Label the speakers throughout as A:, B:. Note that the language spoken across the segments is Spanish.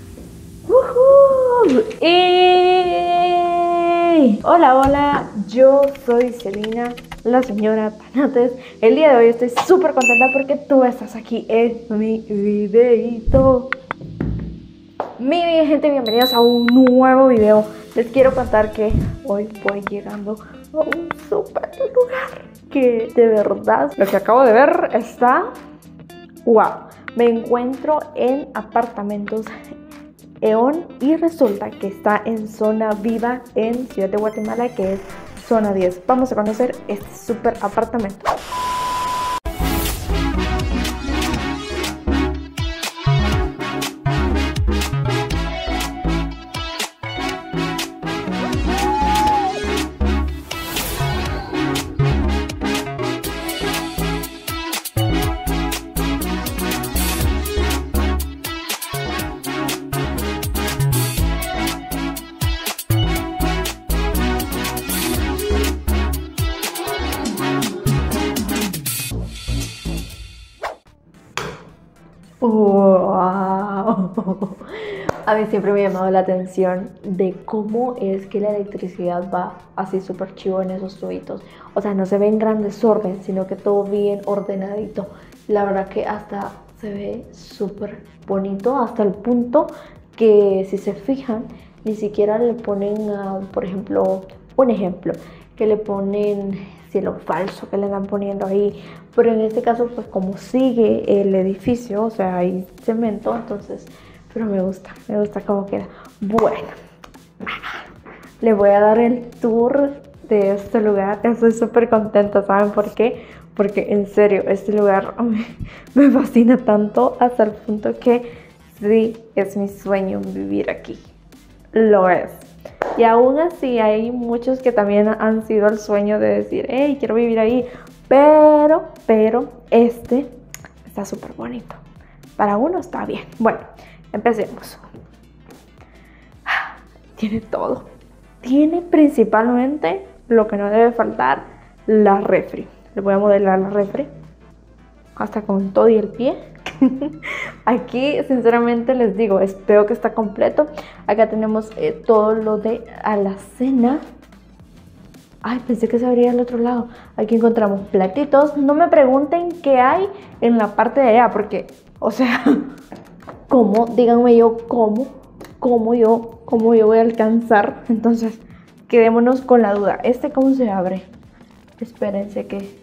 A: ¡Woohoo! Hola, hola, yo soy Celina, la señora Tanates. El día de hoy estoy súper contenta porque tú estás aquí en mi videito. Mi gente, bienvenidos a un nuevo video. Les quiero contar que hoy voy llegando a un súper lugar que de verdad lo que acabo de ver está wow. Me encuentro en apartamentos E.ON y resulta que está en Zona Viva en Ciudad de Guatemala, que es Zona 10. Vamos a conocer este súper apartamento. Wow. A mí siempre me ha llamado la atención de cómo es que la electricidad va así súper chivo en esos tubitos. O sea, no se ve en gran desorden, sino que todo bien ordenadito. La verdad que hasta se ve súper bonito, hasta el punto que si se fijan, ni siquiera le ponen, por ejemplo, un ejemplo, que le ponen cielo falso, que le están poniendo ahí, pero en este caso pues como sigue el edificio, o sea, hay cemento, entonces, pero me gusta cómo queda. Bueno, le voy a dar el tour de este lugar. Estoy súper contenta, ¿saben por qué? Porque en serio, este lugar me fascina tanto hasta el punto que sí, es mi sueño vivir aquí. Lo es. Y aún así hay muchos que también han sido el sueño de decir, hey, quiero vivir ahí. Pero este está súper bonito. Para uno está bien. Bueno, empecemos. Tiene todo. Tiene principalmente lo que no debe faltar, la refri. Le voy a modelar la refri. Hasta con todo y el pie. Aquí sinceramente les digo, veo que está completo. Acá tenemos todo lo de alacena. Ay, pensé que se abría al otro lado. Aquí encontramos platitos. No me pregunten qué hay en la parte de allá, porque, o sea, ¿cómo? Díganme yo cómo yo voy a alcanzar. Entonces, quedémonos con la duda. ¿Cómo se abre? Espérense que...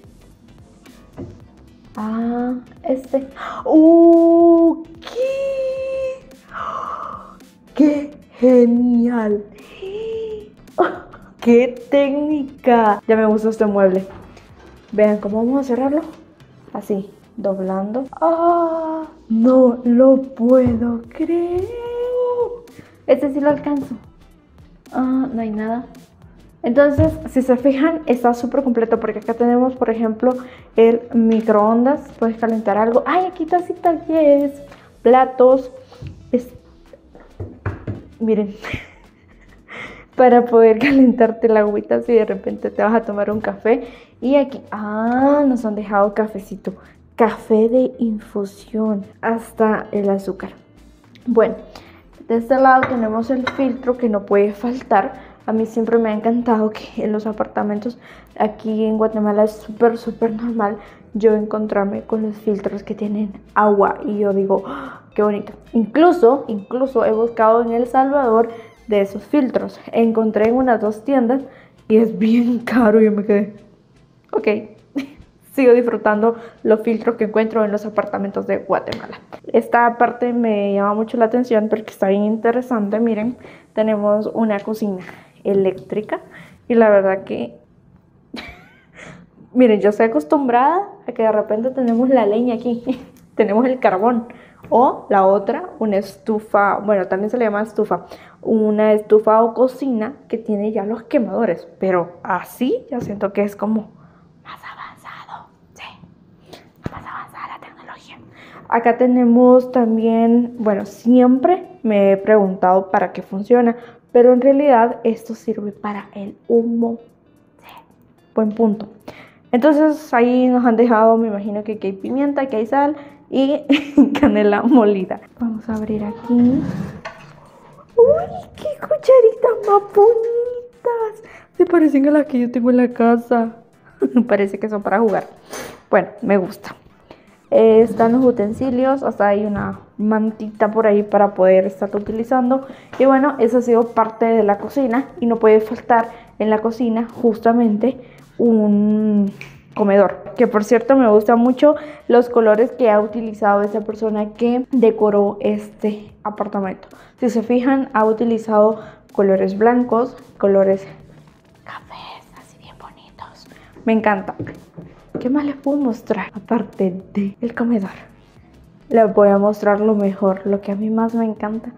A: ¡Qué genial! ¡Qué técnica! Ya me gustó este mueble. Vean cómo vamos a cerrarlo. Así, doblando. ¡Ah! No lo puedo creer. Sí lo alcanzo. No hay nada. Entonces, si se fijan, está súper completo porque acá tenemos, por ejemplo, el microondas. Puedes calentar algo. ¡Ay, aquí tacitas! Yes. Platos. Miren. Para poder calentarte la agüita si de repente te vas a tomar un café. Y aquí, nos han dejado cafecito. Café de infusión. Hasta el azúcar. Bueno, de este lado tenemos el filtro que no puede faltar. A mí siempre me ha encantado que en los apartamentos aquí en Guatemala es súper normal yo encontrarme con los filtros que tienen agua. Y yo digo, qué bonito. Incluso he buscado en El Salvador de esos filtros. Encontré en unas 2 tiendas y es bien caro. Yo me quedé, ok. Sigo disfrutando los filtros que encuentro en los apartamentos de Guatemala. Esta parte me llama mucho la atención porque está bien interesante. Miren, tenemos una cocina eléctrica y la verdad que miren, yo estoy acostumbrada a que de repente tenemos la leña aquí, tenemos el carbón, o la otra, una estufa, bueno, también se le llama estufa, una estufa o cocina que tiene ya los quemadores, pero así ya siento que es como más avanzado, sí, más avanzada la tecnología. Acá tenemos también, bueno, siempre me he preguntado para qué funciona, pero en realidad esto sirve para el humo. Sí, buen punto. Entonces ahí nos han dejado, me imagino que aquí hay pimienta, que hay sal y canela molida. Vamos a abrir aquí. ¡Uy, qué cucharitas más bonitas! Se parecen a las que yo tengo en la casa. Parece que son para jugar. Bueno, me gusta. Están los utensilios, hasta hay una mantita por ahí para poder estar utilizando. Y bueno, eso ha sido parte de la cocina. Y no puede faltar en la cocina justamente un comedor, que por cierto me gustan mucho los colores que ha utilizado esa persona que decoró este apartamento. Si se fijan, ha utilizado colores blancos, colores cafés, así bien bonitos. Me encanta. ¿Qué más les puedo mostrar aparte del comedor? Les voy a mostrar lo mejor, lo que a mí más me encanta.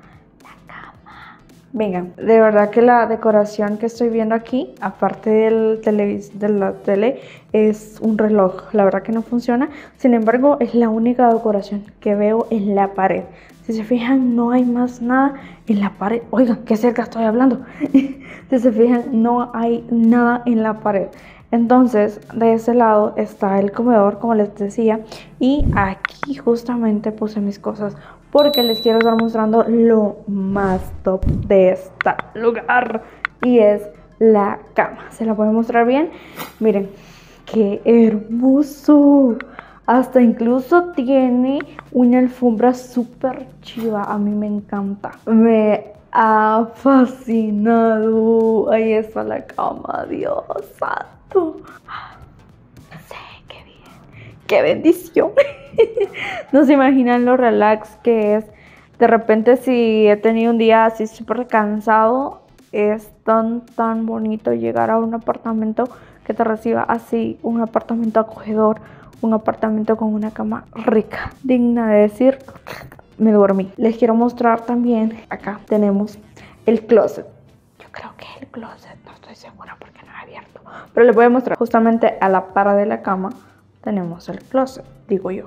A: Vengan, de verdad que la decoración que estoy viendo aquí, aparte de la tele, es un reloj. La verdad que no funciona. Sin embargo, es la única decoración que veo en la pared. Si se fijan, no hay más nada en la pared. Oigan, qué cerca estoy hablando. Si se fijan, no hay nada en la pared. Entonces, de ese lado está el comedor, como les decía. Y aquí justamente puse mis cosas, porque les quiero estar mostrando lo más top de este lugar. Y es la cama. ¿Se la puedo mostrar bien? Miren, qué hermoso. Hasta incluso tiene una alfombra súper chiva. A mí me encanta. Me ha fascinado. Ahí está la cama. Dios santo. No sé, qué bien. Qué bendición. No se imaginan lo relax que es. De repente, si he tenido un día así súper cansado, es tan bonito llegar a un apartamento que te reciba así. Un apartamento acogedor, un apartamento con una cama rica, digna de decir, me dormí. Les quiero mostrar también, acá tenemos el closet. Yo creo que el closet, no estoy segura porque no he abierto, pero les voy a mostrar. Justamente a la par de la cama tenemos el closet, digo yo.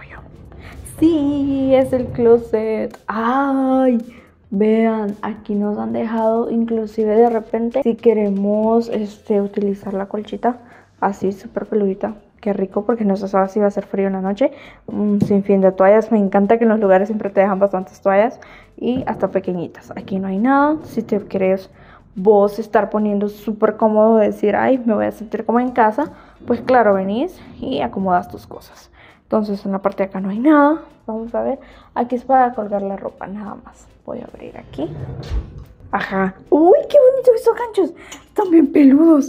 A: Sí, es el closet. Ay, vean, aquí nos han dejado, inclusive de repente, si queremos utilizar la colchita así súper peludita. Qué rico, porque no se sabe si va a hacer frío en la noche. Un sinfín de toallas. Me encanta que en los lugares siempre te dejan bastantes toallas. Y hasta pequeñitas. Aquí no hay nada. Si te quieres vos estar poniendo súper cómodo, decir, ay, me voy a sentir como en casa, pues claro, venís y acomodas tus cosas. Entonces en la parte de acá no hay nada. Vamos a ver. Aquí es para colgar la ropa, nada más. Voy a abrir aquí. Ajá. Uy, qué bonitos estos ganchos. Están bien peludos.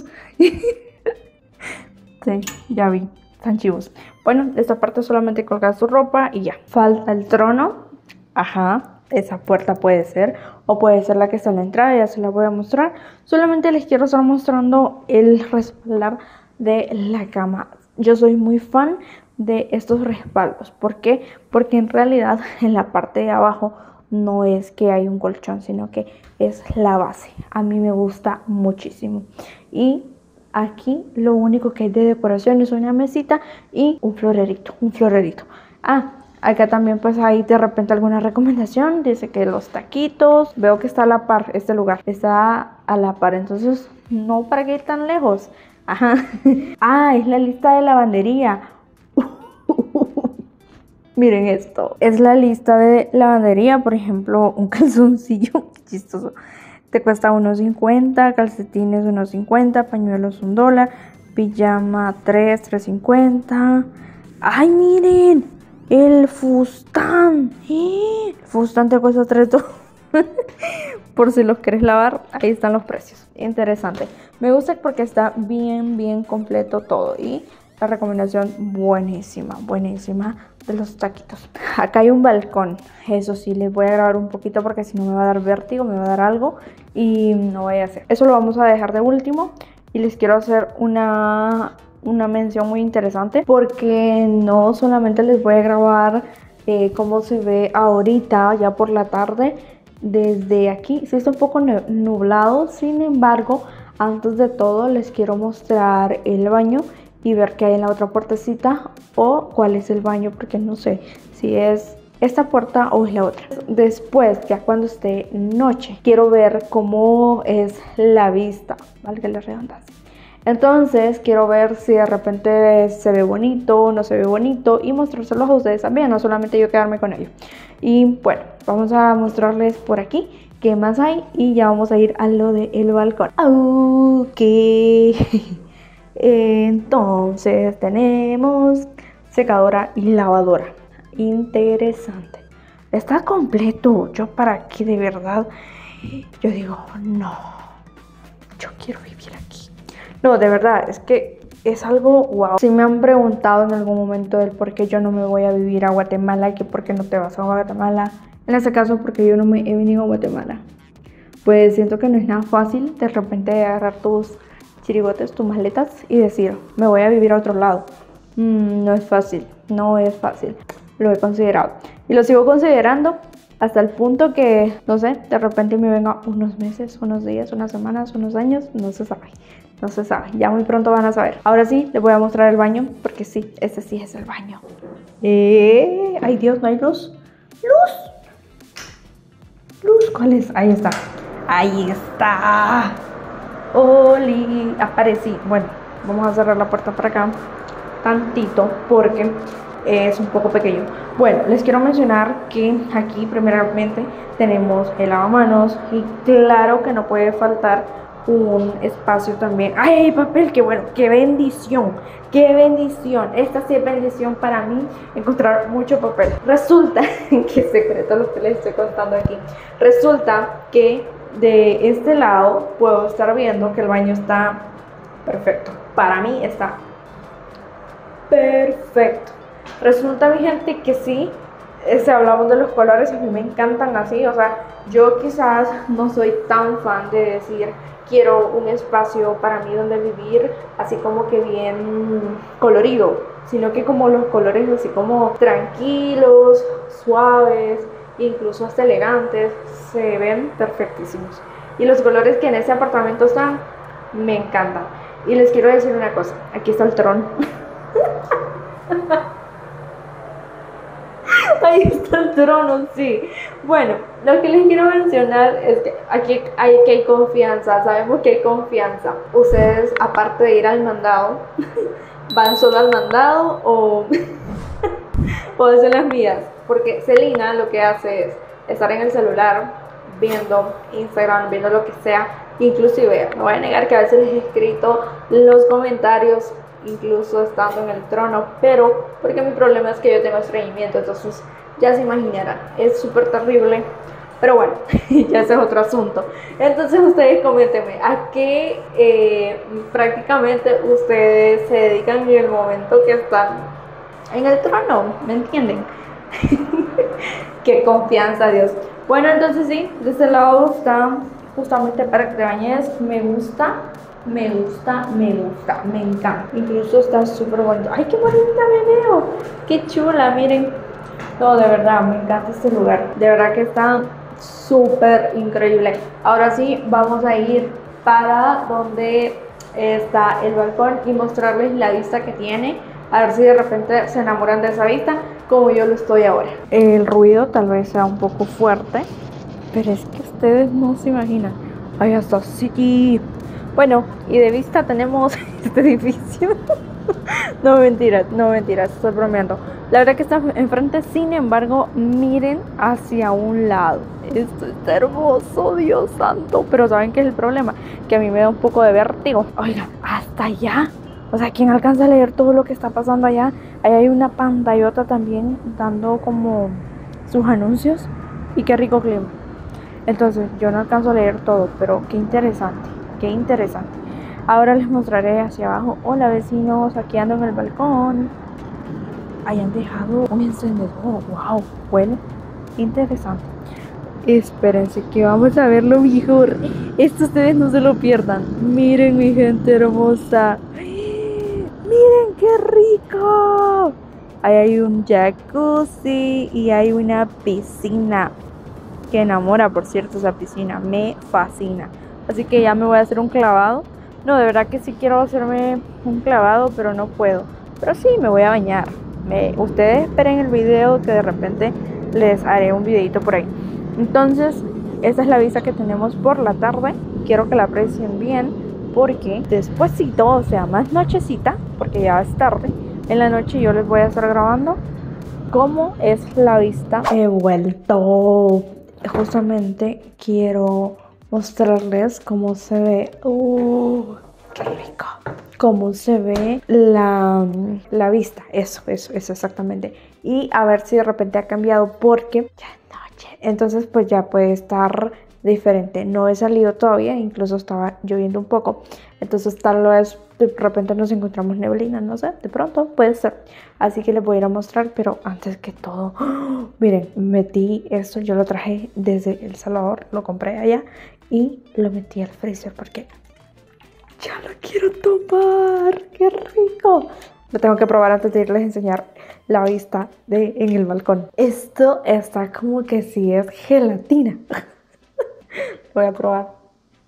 A: Sí, ya vi, están chivos. Bueno, esta parte solamente colgar su ropa y ya. Falta el trono. Ajá, esa puerta puede ser. O puede ser la que está en la entrada, ya se la voy a mostrar. Solamente les quiero estar mostrando el respaldar de la cama. Yo soy muy fan de estos respaldos. ¿Por qué? Porque en realidad en la parte de abajo no es que hay un colchón, sino que es la base. A mí me gusta muchísimo. Y aquí lo único que hay de decoración es una mesita y un florerito. Ah, acá también pues hay de repente alguna recomendación. Dice que los taquitos. Veo que está a la par este lugar. Está a la par. Entonces no para que ir tan lejos. Ajá. Ah, es la lista de lavandería. Miren esto. Es la lista de lavandería. Por ejemplo, un calzoncillo. Chistoso. Te cuesta $1.50, calcetines $1.50, pañuelos $1, pijama $3.50. ¡Ay, miren! El fustán. El fustán te cuesta $3. Por si los quieres lavar, ahí están los precios. Interesante. Me gusta porque está bien completo todo. Y la recomendación buenísima de los taquitos. Acá hay un balcón. Eso sí, les voy a grabar un poquito porque si no me va a dar vértigo, me va a dar algo y no voy a hacer. Eso lo vamos a dejar de último. Y les quiero hacer una mención muy interesante, porque no solamente les voy a grabar cómo se ve ahorita ya por la tarde desde aquí. Sí está un poco nublado, sin embargo, antes de todo les quiero mostrar el baño y ver qué hay en la otra puertecita o cuál es el baño, porque no sé si es esta puerta o es la otra. Después, ya cuando esté noche, quiero ver cómo es la vista, valga la redundancia. Entonces quiero ver si de repente se ve bonito, no se ve bonito y mostrárselos a ustedes también, no solamente yo quedarme con ellos. Y bueno, vamos a mostrarles por aquí qué más hay y ya vamos a ir a lo del balcón. Ok. Entonces tenemos secadora y lavadora. Interesante. Está completo. Yo para qué, de verdad. Yo digo, no. Yo quiero vivir aquí. No, de verdad, es que es algo wow. Si me han preguntado en algún momento del por qué yo no me voy a vivir a Guatemala, que por qué no te vas a Guatemala. En este caso, porque yo no me he venido a Guatemala. Pues siento que no es nada fácil de repente agarrar tus chirigotes, tus maletas y decir, me voy a vivir a otro lado. No es fácil, no es fácil. Lo he considerado y lo sigo considerando hasta el punto que, no sé, de repente me venga unos meses, unos días, unas semanas, unos años, no se sabe. No se sabe, ya muy pronto van a saber. Ahora sí, les voy a mostrar el baño, porque sí, ese sí es el baño. Ay Dios, ¿no hay luz? ¡Luz! ¿Luz? ¿Cuál es? Ahí está. Ahí está. ¡Oli! Aparecí. Bueno, vamos a cerrar la puerta para acá tantito porque es un poco pequeño. Bueno, les quiero mencionar que aquí primeramente tenemos el lavamanos y claro que no puede faltar un espacio también. ¡Ay, papel! ¡Qué bueno! ¡Qué bendición! ¡Qué bendición! Esta sí es bendición para mí, encontrar mucho papel. Resulta, qué secreto lo que les estoy contando aquí. Resulta que de este lado puedo estar viendo que el baño está perfecto. Para mí está perfecto. Resulta, mi gente, que sí, si hablamos de los colores, a mí me encantan así. O sea, yo quizás no soy tan fan de decir quiero un espacio para mí donde vivir así como que bien colorido, sino que como los colores así como tranquilos, suaves, incluso hasta elegantes, se ven perfectísimos. Y los colores que en ese apartamento están, me encantan. Y les quiero decir una cosa, aquí está el trono. Ahí está el trono, sí. Bueno, lo que les quiero mencionar es que aquí hay confianza, sabemos que hay confianza. Ustedes, aparte de ir al mandado, ¿van solo al mandado o hacen las mías? Porque Celina lo que hace es estar en el celular, viendo Instagram, viendo lo que sea. Inclusive, no voy a negar que a veces les he escrito los comentarios, incluso estando en el trono, pero porque mi problema es que yo tengo estreñimiento, entonces ya se imaginarán, es súper terrible, pero bueno, ya ese es otro asunto. Entonces ustedes coméntenme, ¿a qué prácticamente ustedes se dedican en el momento que están en el trono? ¿Me entienden? Qué confianza, Dios. Bueno, entonces sí, de este lado está justamente para que te bañes, me gusta, me encanta. Incluso está súper bonito. ¡Ay, qué bonita me veo! ¡Qué chula! Miren. No, de verdad, me encanta este lugar. De verdad que está súper increíble. Ahora sí, vamos a ir para donde está el balcón y mostrarles la vista que tiene. A ver si de repente se enamoran de esa vista, como yo lo estoy ahora. El ruido tal vez sea un poco fuerte, pero es que ustedes no se imaginan. ¡Ay, hasta sí! Bueno, y de vista tenemos este edificio. No mentiras, estoy bromeando. La verdad que está enfrente, sin embargo, miren hacia un lado. Esto está hermoso, Dios santo. Pero ¿saben qué es el problema? Que a mí me da un poco de vértigo. Oigan, hasta allá. O sea, ¿quién alcanza a leer todo lo que está pasando allá? Ahí hay una pantallota también dando como sus anuncios. Y qué rico clima. Entonces, yo no alcanzo a leer todo, pero qué interesante. Qué interesante. Ahora les mostraré hacia abajo. Hola vecinos, aquí ando en el balcón. Hayan dejado un encendedor. Wow, bueno, interesante. Espérense que vamos a verlo mejor. Esto ustedes no se lo pierdan. Miren, mi gente hermosa. Miren qué rico. Ahí hay un jacuzzi y hay una piscina. Que enamora, por cierto, esa piscina. Me fascina. Así que ya me voy a hacer un clavado. No, de verdad que sí quiero hacerme un clavado, pero no puedo. Pero sí, me voy a bañar. Ustedes esperen el video, que de repente les haré un videito por ahí. Entonces, esta es la vista que tenemos por la tarde. Quiero que la aprecien bien, porque despuésito, o sea, más nochecita, porque ya es tarde, en la noche yo les voy a estar grabando cómo es la vista. He vuelto. Justamente quiero mostrarles cómo se ve. ¡Qué rico! Cómo se ve la vista. Eso exactamente. Y a ver si de repente ha cambiado porque ya es noche. Entonces pues ya puede estar diferente. No he salido todavía, incluso estaba lloviendo un poco. Entonces tal vez de repente nos encontramos neblina, no sé, de pronto puede ser. Así que les voy a ir a mostrar, pero antes que todo, miren, metí esto, yo lo traje desde El Salvador, lo compré allá y lo metí al freezer porque ya lo quiero tomar. ¡Qué rico! Lo tengo que probar antes de irles a enseñar la vista en el balcón. Esto está como que sí es gelatina. Voy a probar.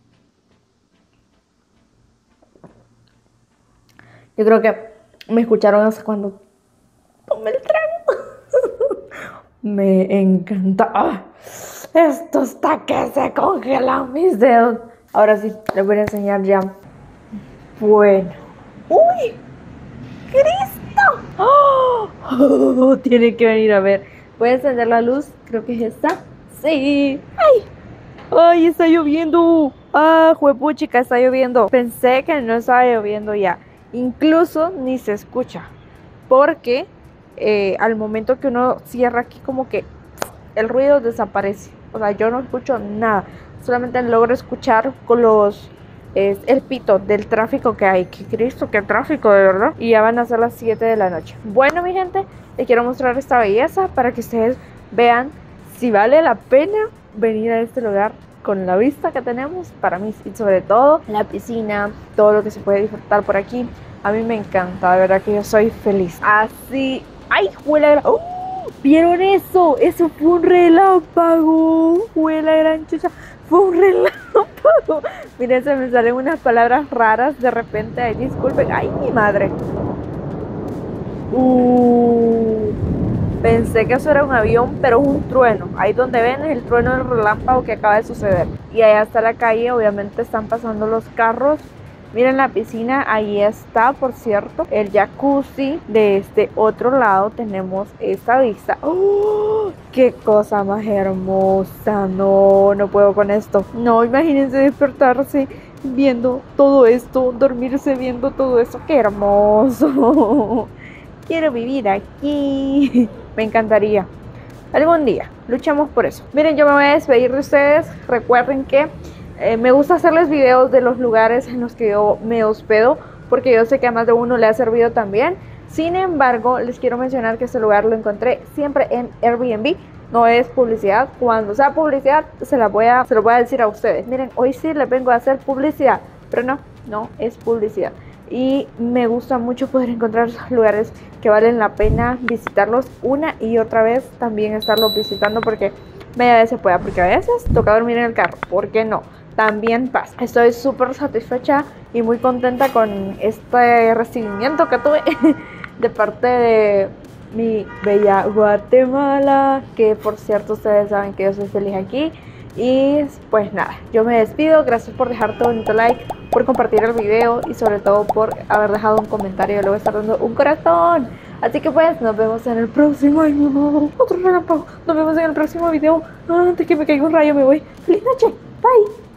A: Yo creo que me escucharon hasta cuando tomé el trago. Me encanta. ¡Ah! Esto está que se congelan mis dedos. Ahora sí, les voy a enseñar ya. Bueno. ¡Uy! ¡Cristo! ¡Oh! Tienen que venir a ver. Voy a encender la luz. Creo que es esta. ¡Sí! ¡Ay! ¡Ay! Está lloviendo. ¡Ah! Juepuchica, está lloviendo. Pensé que no estaba lloviendo ya. Incluso ni se escucha. Porque al momento que uno cierra aquí, como que el ruido desaparece. O sea, yo no escucho nada. Solamente logro escuchar con el pito del tráfico que hay. ¡Qué Cristo, qué tráfico, de verdad! Y ya van a ser las 7 de la noche. Bueno, mi gente, les quiero mostrar esta belleza para que ustedes vean si vale la pena venir a este lugar con la vista que tenemos. Para mí, y sobre todo la piscina, todo lo que se puede disfrutar por aquí. A mí me encanta, de verdad que yo soy feliz. Así, ¡ay, juela! ¿Vieron eso? Eso fue un relámpago. Juela gran chucha. Fue un relámpago. Miren, se me salen unas palabras raras de repente. Ay, disculpen. Ay, mi madre. Pensé que eso era un avión, pero es un trueno. Ahí donde ven es el trueno del relámpago que acaba de suceder. Y allá está la calle, obviamente están pasando los carros. Miren la piscina, ahí está, por cierto, el jacuzzi. De este otro lado tenemos esta vista. ¡Oh! ¡Qué cosa más hermosa! No puedo con esto. No, imagínense despertarse viendo todo esto, dormirse viendo todo esto. ¡Qué hermoso! Quiero vivir aquí. Me encantaría. Algún día, luchamos por eso. Miren, yo me voy a despedir de ustedes. Recuerden que me gusta hacerles videos de los lugares en los que yo me hospedo, porque yo sé que a más de uno le ha servido también. Sin embargo, les quiero mencionar que este lugar lo encontré siempre en Airbnb. No es publicidad. Cuando sea publicidad, se lo voy a decir a ustedes. Miren, hoy sí les vengo a hacer publicidad, pero no es publicidad. Y me gusta mucho poder encontrar lugares que valen la pena visitarlos una y otra vez. También estarlos visitando porque media vez se pueda, porque a veces toca dormir en el carro. ¿Por qué no? También pasa. Estoy súper satisfecha y muy contenta con este recibimiento que tuve de parte de mi bella Guatemala, que por cierto ustedes saben que yo soy feliz aquí. Y pues nada, yo me despido. Gracias por dejar tu bonito like, por compartir el video y sobre todo por haber dejado un comentario. Le voy a estar dando un corazón. Así que pues nos vemos en el próximo. Ay, mi madre, otro relámpago. Nos vemos en el próximo video. Antes que me caiga un rayo me voy. Feliz noche. Bye.